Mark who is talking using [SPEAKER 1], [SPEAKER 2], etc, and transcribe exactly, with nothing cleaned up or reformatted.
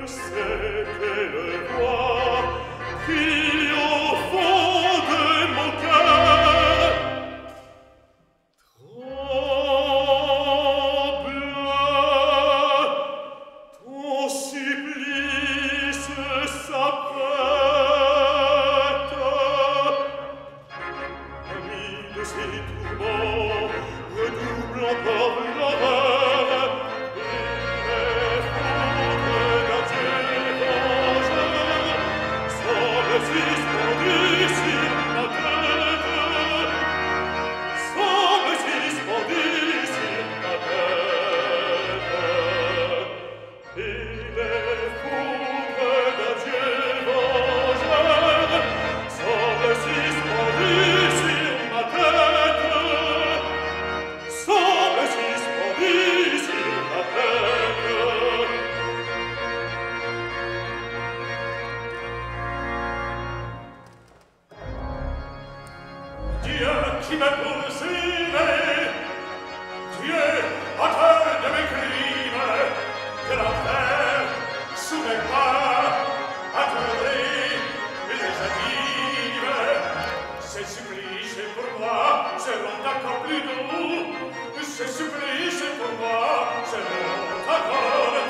[SPEAKER 1] c'est quelle voix qui au fond de mon cœur tremble. Ton supplice s'apprête. Ami de ces tourments, redouble encore l'horreur. Et foudre d'un Dieu vengeur semble suspendue sur ma tête. Semble suspendue sur ma tête. Et les foudres d'un Dieu vengeur semblent suspendues sur ma tête. Semblent suspendues sur ma tête. Dieu qui m'a poursuivi, Dieu, auteur de mes crimes, de l'enfer, sous mes bras, attendez, les anime. Ces supplices pour moi seront encore plus doux, ces supplices pour moi seront encore